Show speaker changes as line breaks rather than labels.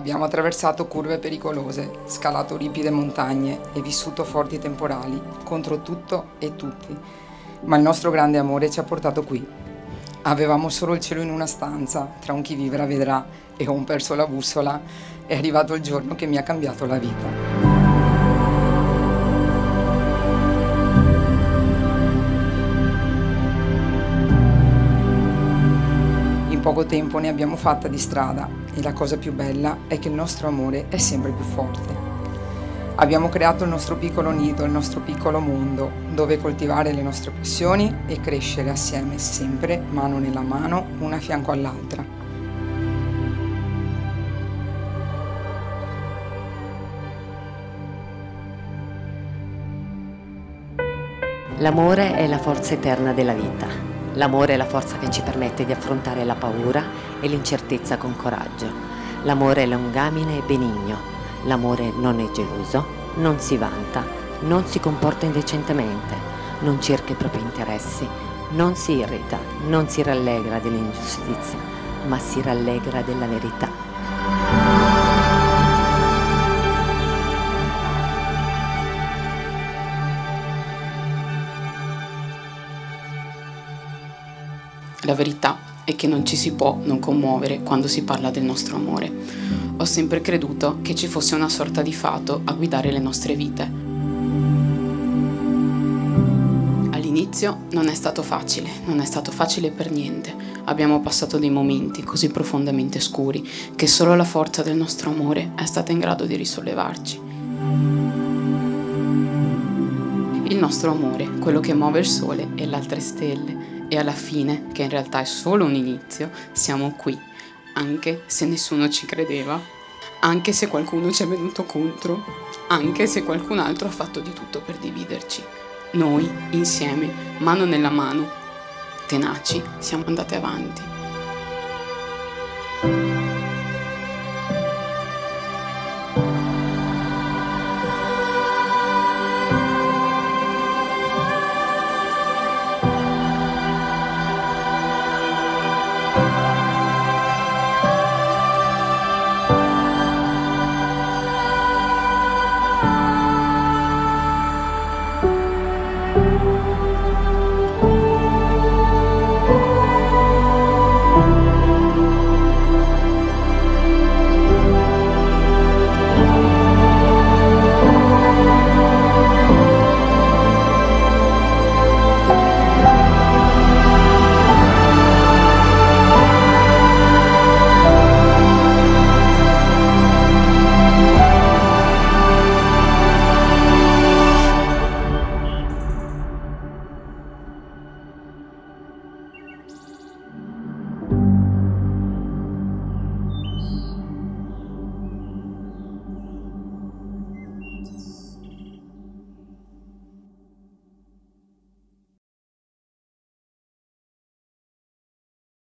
Abbiamo attraversato curve pericolose, scalato ripide montagne e vissuto forti temporali contro tutto e tutti. Ma il nostro grande amore ci ha portato qui. Avevamo solo il cielo in una stanza, tra un chi vivrà vedrà, e ho perso la bussola. È arrivato il giorno che mi ha cambiato la vita. In poco tempo ne abbiamo fatta di strada e la cosa più bella è che il nostro amore è sempre più forte. Abbiamo creato il nostro piccolo nido, il nostro piccolo mondo, dove coltivare le nostre passioni e crescere assieme sempre, mano nella mano, una a fianco all'altra.
L'amore è la forza eterna della vita. L'amore è la forza che ci permette di affrontare la paura e l'incertezza con coraggio. L'amore è lungamine e benigno. L'amore non è geloso, non si vanta, non si comporta indecentemente, non cerca i propri interessi, non si irrita, non si rallegra dell'ingiustizia, ma si rallegra della verità.
La verità è che non ci si può non commuovere quando si parla del nostro amore. Ho sempre creduto che ci fosse una sorta di fato a guidare le nostre vite. All'inizio non è stato facile per niente. Abbiamo passato dei momenti così profondamente scuri che solo la forza del nostro amore è stata in grado di risollevarci. Il nostro amore, quello che muove il sole e le altre stelle, e alla fine, che in realtà è solo un inizio, siamo qui, anche se nessuno ci credeva, anche se qualcuno ci è venuto contro, anche se qualcun altro ha fatto di tutto per dividerci. Noi, insieme, mano nella mano, tenaci, siamo andate avanti.